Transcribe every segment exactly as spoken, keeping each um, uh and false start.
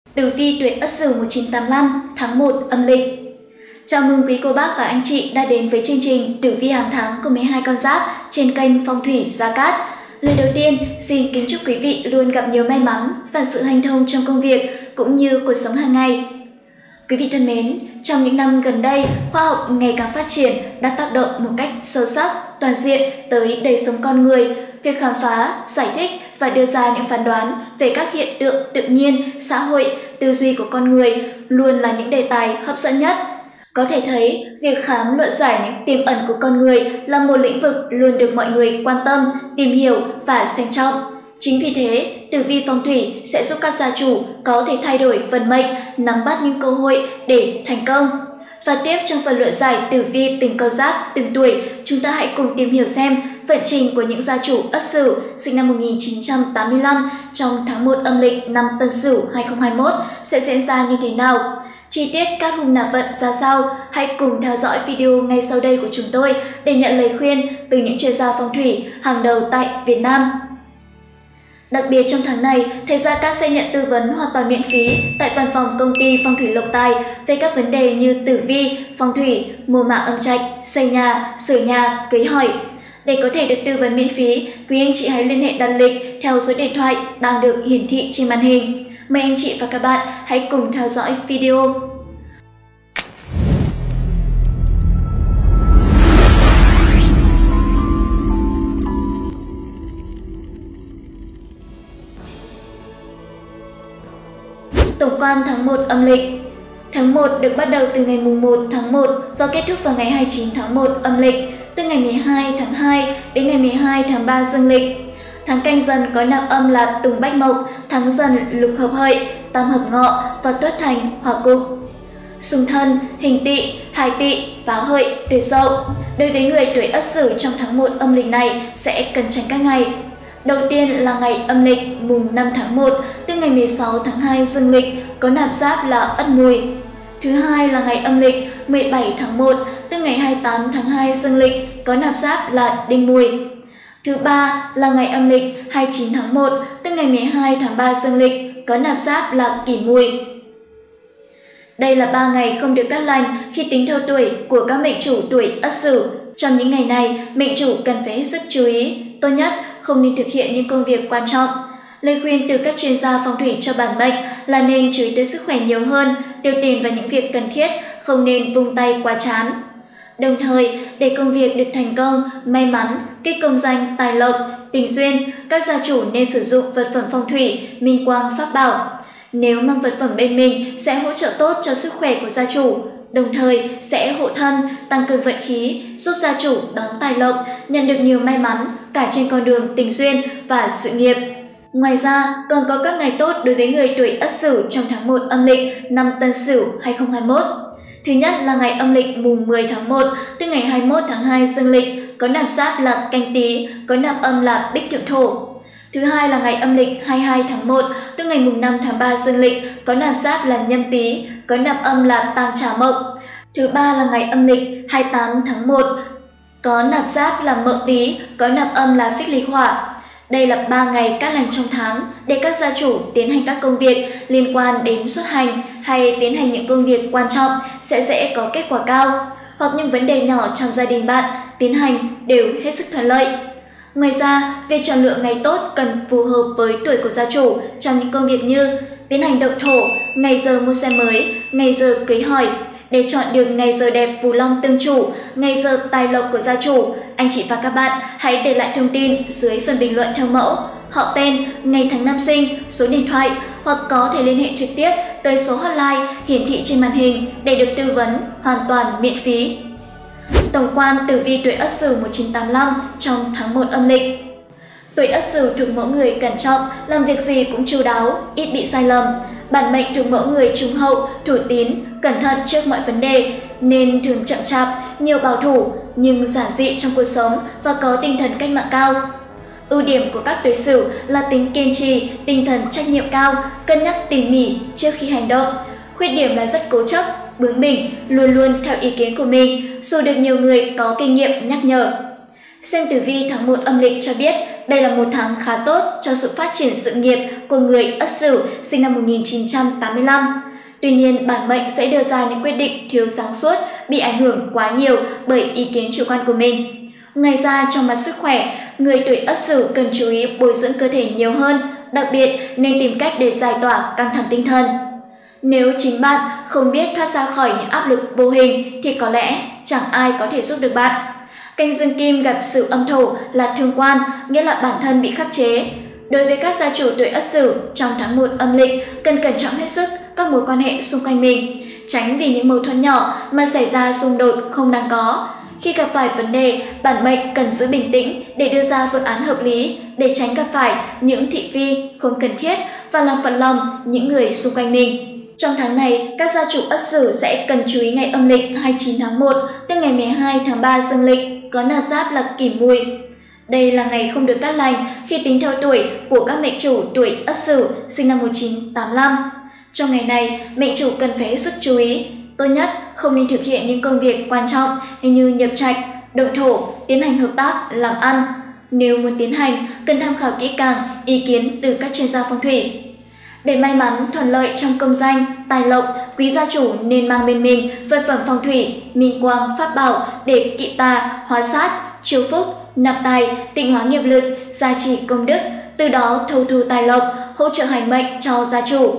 Tử vi tuổi Ất Sửu một nghìn chín trăm tám mươi lăm tháng một âm lịch. Chào mừng quý cô bác và anh chị đã đến với chương trình Tử vi hàng tháng của mười hai con giáp trên kênh Phong thủy Gia Cát. Lời đầu tiên, xin kính chúc quý vị luôn gặp nhiều may mắn và sự hanh thông trong công việc cũng như cuộc sống hàng ngày. Quý vị thân mến, trong những năm gần đây, khoa học ngày càng phát triển đã tác động một cách sâu sắc, toàn diện tới đời sống con người. Việc khám phá, giải thích và đưa ra những phán đoán về các hiện tượng tự nhiên, xã hội, tư duy của con người luôn là những đề tài hấp dẫn nhất. Có thể thấy, việc khám luận giải những tiềm ẩn của con người là một lĩnh vực luôn được mọi người quan tâm, tìm hiểu và xem trọng. Chính vì thế, tử vi phong thủy sẽ giúp các gia chủ có thể thay đổi vận mệnh, nắm bắt những cơ hội để thành công. Và tiếp trong phần luận giải tử vi từng con giáp, từng tuổi, chúng ta hãy cùng tìm hiểu xem vận trình của những gia chủ Ất Sửu sinh năm một nghìn chín trăm tám mươi lăm trong tháng một âm lịch năm Tân Sửu hai không hai mốt sẽ diễn ra như thế nào. Chi tiết các hung nạp vận ra sao? Hãy cùng theo dõi video ngay sau đây của chúng tôi để nhận lời khuyên từ những chuyên gia phong thủy hàng đầu tại Việt Nam. Đặc biệt trong tháng này, thầy Gia Cát sẽ nhận tư vấn hoàn toàn miễn phí tại văn phòng công ty Phong thủy Lộc Tài về các vấn đề như tử vi, phong thủy, mùa mã âm trạch, xây nhà, sửa nhà, cưới hỏi. Để có thể được tư vấn miễn phí, quý anh chị hãy liên hệ đặt lịch theo số điện thoại đang được hiển thị trên màn hình. Mời anh chị và các bạn hãy cùng theo dõi video. Tổng quan tháng một âm lịch. Tháng một được bắt đầu từ ngày mùng một tháng một và kết thúc vào ngày hai mươi chín tháng một âm lịch, từ ngày mười hai tháng hai đến ngày mười hai tháng ba dương lịch. Tháng Canh Dần có nạp âm là Tùng Bách Mộc, tháng Dần Lục Hợp Hợi, Tam Hợp Ngọ và Tuất Thành Hỏa Cục. Xung Thân, Hình Tỵ, Hải Tỵ, Phá Hợi, Tuổi Dậu. Đối với người tuổi Ất Sửu trong tháng một âm lịch này sẽ cần tránh các ngày. Đầu tiên là ngày âm lịch mùng năm tháng một, từ ngày mười sáu tháng hai dương lịch có nạp giáp là Ất Mùi. Thứ hai là ngày âm lịch mười bảy tháng một, từ ngày hai mươi tám tháng hai dương lịch có nạp giáp là Đinh Mùi. Thứ ba là ngày âm lịch hai mươi chín tháng một, từ ngày mười hai tháng ba dương lịch có nạp giáp là Kỷ Mùi. Đây là ba ngày không được cát lành khi tính theo tuổi của các mệnh chủ tuổi Ất Sửu. Trong những ngày này, mệnh chủ cần phải hết sức chú ý, tốt nhất không nên thực hiện những công việc quan trọng. Lời khuyên từ các chuyên gia phong thủy cho bản mệnh là nên chú ý tới sức khỏe nhiều hơn, tiêu tiền vào những việc cần thiết, không nên vung tay quá chán. Đồng thời, để công việc được thành công, may mắn, kích công danh, tài lộc, tình duyên, các gia chủ nên sử dụng vật phẩm phong thủy, minh quang, pháp bảo. Nếu mang vật phẩm bên mình sẽ hỗ trợ tốt cho sức khỏe của gia chủ, đồng thời sẽ hộ thân, tăng cường vận khí, giúp gia chủ đón tài lộc, nhận được nhiều may mắn cả trên con đường tình duyên và sự nghiệp. Ngoài ra, còn có các ngày tốt đối với người tuổi Ất Sửu trong tháng một âm lịch năm Tân Sửu hai không hai mốt. Thứ nhất là ngày âm lịch mùng mười tháng một, từ ngày hai mươi mốt tháng hai dương lịch có nạp giáp là Canh Tý, có nạp âm là Bích Thượng Thổ. Thứ hai là ngày âm lịch hai mươi hai tháng một, từ ngày mùng năm tháng ba dương lịch có nạp giáp là Nhâm Tý, có nạp âm là Tang Trà Mộc. Thứ ba là ngày âm lịch hai mươi tám tháng một, có nạp giáp là Mậu Tý, có nạp âm là Phích Lịch Hỏa. Đây là ba ngày cát lành trong tháng để các gia chủ tiến hành các công việc liên quan đến xuất hành hay tiến hành những công việc quan trọng sẽ dễ có kết quả cao, hoặc những vấn đề nhỏ trong gia đình bạn tiến hành đều hết sức thuận lợi. Ngoài ra, việc chọn lựa ngày tốt cần phù hợp với tuổi của gia chủ trong những công việc như tiến hành động thổ, ngày giờ mua xe mới, ngày giờ cưới hỏi. Để chọn được ngày giờ đẹp phù long tương chủ, ngày giờ tài lộc của gia chủ, anh chị và các bạn hãy để lại thông tin dưới phần bình luận theo mẫu, họ tên, ngày tháng năm sinh, số điện thoại, hoặc có thể liên hệ trực tiếp tới số hotline hiển thị trên màn hình để được tư vấn hoàn toàn miễn phí. Tổng quan tử vi tuổi Ất Sửu một nghìn chín trăm tám mươi lăm trong tháng một âm lịch. Tuổi Ất Sửu thuộc mẫu người cẩn trọng, làm việc gì cũng chu đáo, ít bị sai lầm. Bản mệnh thuộc mẫu người trung hậu, thủ tín, cẩn thận trước mọi vấn đề, nên thường chậm chạp, nhiều bảo thủ nhưng giản dị trong cuộc sống và có tinh thần cách mạng cao. Ưu điểm của các tuổi Sửu là tính kiên trì, tinh thần trách nhiệm cao, cân nhắc tỉ mỉ trước khi hành động. Khuyết điểm là rất cố chấp, bướng bỉnh, luôn luôn theo ý kiến của mình, dù được nhiều người có kinh nghiệm nhắc nhở. Xem tử vi tháng một âm lịch cho biết đây là một tháng khá tốt cho sự phát triển sự nghiệp của người Ất Sửu sinh năm một nghìn chín trăm tám mươi lăm. Tuy nhiên, bản mệnh sẽ đưa ra những quyết định thiếu sáng suốt, bị ảnh hưởng quá nhiều bởi ý kiến chủ quan của mình. Ngoài ra, trong mặt sức khỏe, người tuổi Ất Sửu cần chú ý bồi dưỡng cơ thể nhiều hơn, đặc biệt nên tìm cách để giải tỏa căng thẳng tinh thần. Nếu chính bạn không biết thoát ra khỏi những áp lực vô hình thì có lẽ chẳng ai có thể giúp được bạn. Canh dương kim gặp Sửu âm thổ là thương quan, nghĩa là bản thân bị khắc chế. Đối với các gia chủ tuổi Ất Sửu, trong tháng một âm lịch cần cẩn trọng hết sức các mối quan hệ xung quanh mình, tránh vì những mâu thuẫn nhỏ mà xảy ra xung đột không đáng có. Khi gặp phải vấn đề, bản mệnh cần giữ bình tĩnh để đưa ra phương án hợp lý để tránh gặp phải những thị phi không cần thiết và làm phật lòng những người xung quanh mình. Trong tháng này, các gia chủ Ất Sửu sẽ cần chú ý ngày âm lịch hai mươi chín tháng một tới ngày mười hai tháng ba dương lịch có nạp giáp là Kỷ Mùi. Đây là ngày không được cát lành khi tính theo tuổi của các mệnh chủ tuổi Ất Sửu sinh năm một nghìn chín trăm tám mươi lăm. Trong ngày này, mệnh chủ cần phải hết sức chú ý. Tốt nhất không nên thực hiện những công việc quan trọng như nhập trạch, động thổ, tiến hành hợp tác, làm ăn. Nếu muốn tiến hành, cần tham khảo kỹ càng ý kiến từ các chuyên gia phong thủy. Để may mắn, thuận lợi trong công danh, tài lộc, quý gia chủ nên mang bên mình vật phẩm phong thủy, minh quang, pháp bảo để kỵ tà, hóa sát, chiêu phúc, nạp tài, tịnh hóa nghiệp lực, gia trì công đức, từ đó thâu thu tài lộc, hỗ trợ hành mệnh cho gia chủ.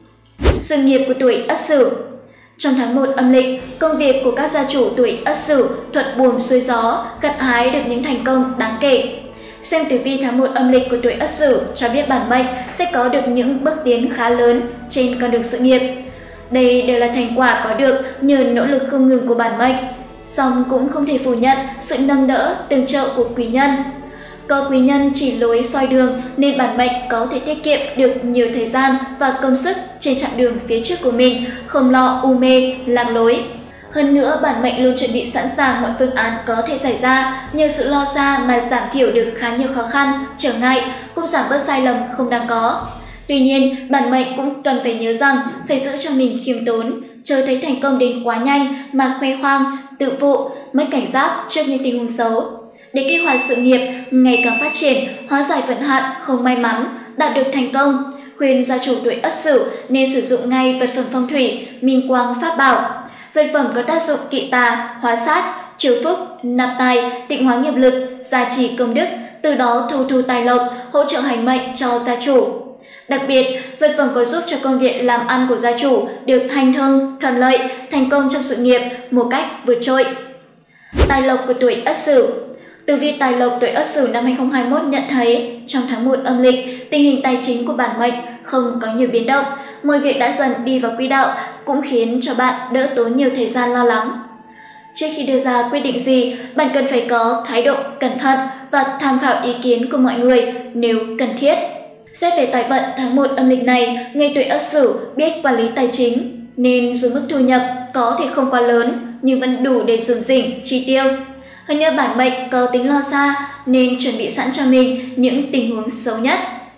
Sự nghiệp của tuổi Ất Sửu. Trong tháng một âm lịch, công việc của các gia chủ tuổi Ất Sửu thuận buồm xuôi gió, gặt hái được những thành công đáng kể. Xem tử vi tháng một âm lịch của tuổi Ất Sửu cho biết bản mệnh sẽ có được những bước tiến khá lớn trên con đường sự nghiệp. Đây đều là thành quả có được nhờ nỗ lực không ngừng của bản mệnh. Song cũng không thể phủ nhận sự nâng đỡ, tương trợ của quý nhân. Có quý nhân chỉ lối soi đường nên bản mệnh có thể tiết kiệm được nhiều thời gian và công sức trên chặng đường phía trước của mình, không lo u mê, lạc lối. Hơn nữa, bản mệnh luôn chuẩn bị sẵn sàng mọi phương án có thể xảy ra, nhờ sự lo xa mà giảm thiểu được khá nhiều khó khăn, trở ngại, cũng giảm bớt sai lầm không đáng có. Tuy nhiên, bản mệnh cũng cần phải nhớ rằng phải giữ cho mình khiêm tốn, chờ thấy thành công đến quá nhanh mà khoe khoang, tự phụ, mất cảnh giác trước những tình huống xấu. Để kích hoạt sự nghiệp ngày càng phát triển, hóa giải vận hạn không may mắn, đạt được thành công, khuyên gia chủ tuổi Ất Sửu nên sử dụng ngay vật phẩm phong thủy, minh quang pháp bảo. Vật phẩm có tác dụng kỵ tà, hóa sát, chiêu phúc, nạp tài, tịnh hóa nghiệp lực, gia trì công đức, từ đó thâu thu tài lộc, hỗ trợ hành mệnh cho gia chủ. Đặc biệt, vật phẩm có giúp cho công việc làm ăn của gia chủ được hanh thông, thuận lợi, thành công trong sự nghiệp một cách vượt trội. Tài lộc của tuổi Ất Sửu. Tử vi tài lộc tuổi Ất Sửu năm hai không hai mốt nhận thấy trong tháng một âm lịch, tình hình tài chính của bản mệnh không có nhiều biến động, mọi việc đã dần đi vào quỹ đạo cũng khiến cho bạn đỡ tốn nhiều thời gian lo lắng. Trước khi đưa ra quyết định gì, bạn cần phải có thái độ cẩn thận và tham khảo ý kiến của mọi người nếu cần thiết. Xét về tài vận tháng một âm lịch này, người tuổi Ất Sửu biết quản lý tài chính, nên dù mức thu nhập có thể không quá lớn nhưng vẫn đủ để dùng dỉnh, chi tiêu. Hơn nữa, bản mệnh có tính lo xa nên chuẩn bị sẵn cho mình những tình huống xấu nhất.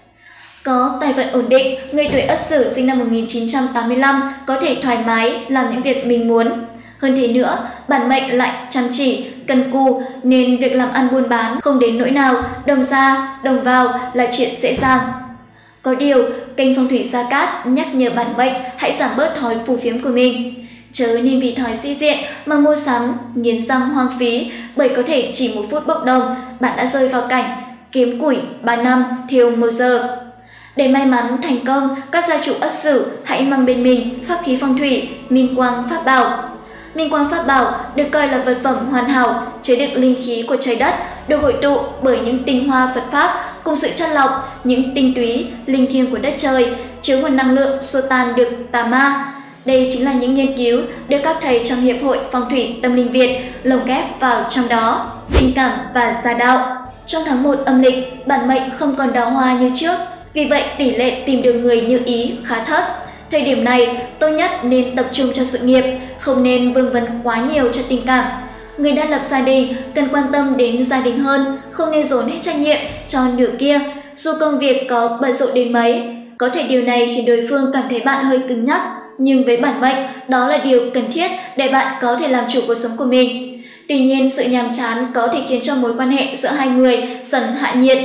Có tài vận ổn định, người tuổi Ất Sửu sinh năm một nghìn chín trăm tám mươi lăm có thể thoải mái làm những việc mình muốn. Hơn thế nữa, bản mệnh lại chăm chỉ, cần cù nên việc làm ăn buôn bán không đến nỗi nào, đồng ra, đồng vào là chuyện dễ dàng. Có điều, kênh phong thủy Gia Cát nhắc nhở bản mệnh hãy giảm bớt thói phù phiếm của mình. Chớ nên vì thói sĩ diện mà mua sắm, nghiến răng hoang phí, bởi có thể chỉ một phút bốc đồng, bạn đã rơi vào cảnh kiếm củi ba năm, thiêu một giờ. Để may mắn thành công, các gia chủ Ất Sửu hãy mang bên mình pháp khí phong thủy, minh quang pháp bảo. Minh quang pháp bảo được coi là vật phẩm hoàn hảo, chứa đựng linh khí của trời đất, được hội tụ bởi những tinh hoa Phật pháp cùng sự chắt lọc, những tinh túy, linh thiêng của đất trời, chứa nguồn năng lượng xua tan được tà ma. Đây chính là những nghiên cứu được các thầy trong Hiệp hội Phong thủy Tâm linh Việt lồng ghép vào trong đó, tình cảm và gia đạo. Trong tháng một âm lịch, bản mệnh không còn đào hoa như trước, vì vậy tỷ lệ tìm được người như ý khá thấp. Thời điểm này, tốt nhất nên tập trung cho sự nghiệp, không nên vương vấn quá nhiều cho tình cảm. Người đã lập gia đình cần quan tâm đến gia đình hơn, không nên dồn hết trách nhiệm cho nửa kia, dù công việc có bận rộn đến mấy. Có thể điều này khiến đối phương cảm thấy bạn hơi cứng nhắc, nhưng với bản mệnh, đó là điều cần thiết để bạn có thể làm chủ cuộc sống của mình. Tuy nhiên, sự nhàm chán có thể khiến cho mối quan hệ giữa hai người dần hạ nhiệt.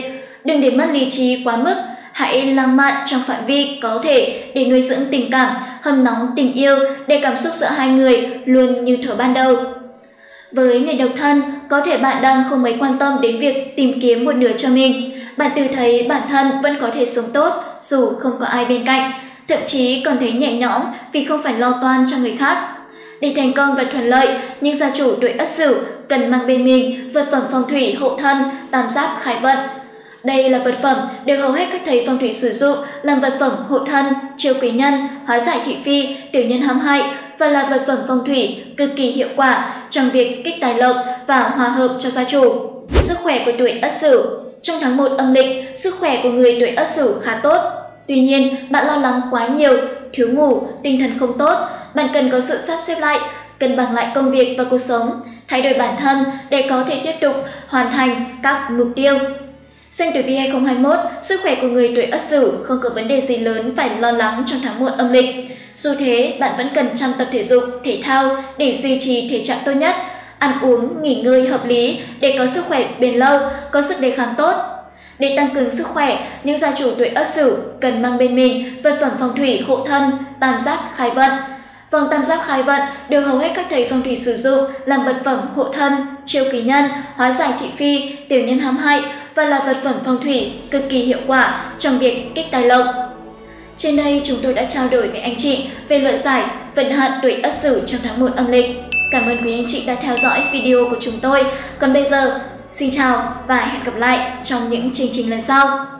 Đừng để mất lý trí quá mức, hãy lãng mạn trong phạm vi có thể để nuôi dưỡng tình cảm, hâm nóng tình yêu để cảm xúc giữa hai người luôn như thuở ban đầu. Với người độc thân, có thể bạn đang không mấy quan tâm đến việc tìm kiếm một nửa cho mình. Bạn tự thấy bản thân vẫn có thể sống tốt dù không có ai bên cạnh, thậm chí còn thấy nhẹ nhõm vì không phải lo toan cho người khác. Để thành công và thuận lợi, những gia chủ tuổi Ất Sửu cần mang bên mình vật phẩm phong thủy hộ thân tam giáp khai vận. Đây là vật phẩm được hầu hết các thầy phong thủy sử dụng làm vật phẩm hộ thân, chiêu quý nhân, hóa giải thị phi, tiểu nhân hãm hại và là vật phẩm phong thủy cực kỳ hiệu quả trong việc kích tài lộc và hòa hợp cho gia chủ. Sức khỏe của tuổi Ất Sửu. Trong tháng một âm lịch, sức khỏe của người tuổi Ất Sửu khá tốt. Tuy nhiên, bạn lo lắng quá nhiều, thiếu ngủ, tinh thần không tốt. Bạn cần có sự sắp xếp lại, cân bằng lại công việc và cuộc sống, thay đổi bản thân để có thể tiếp tục hoàn thành các mục tiêu. Sinh tử vi hai không hai mốt, sức khỏe của người tuổi Ất Sửu không có vấn đề gì lớn phải lo lắng trong tháng một âm lịch. Dù thế, bạn vẫn cần chăm tập thể dục, thể thao để duy trì thể trạng tốt nhất, ăn uống, nghỉ ngơi hợp lý để có sức khỏe bền lâu, có sức đề kháng tốt. Để tăng cường sức khỏe, những gia chủ tuổi Ất Sửu cần mang bên mình vật phẩm phong thủy hộ thân tam giáp khai vận. Vòng tam giáp khai vận được hầu hết các thầy phong thủy sử dụng làm vật phẩm hộ thân, chiêu quý nhân, hóa giải thị phi, tiểu nhân hãm hại và là vật phẩm phong thủy cực kỳ hiệu quả trong việc kích tài lộc. Trên đây chúng tôi đã trao đổi với anh chị về luận giải vận hạn tuổi Ất Sửu trong tháng một âm lịch. Cảm ơn quý anh chị đã theo dõi video của chúng tôi. Còn bây giờ, xin chào và hẹn gặp lại trong những chương trình lần sau.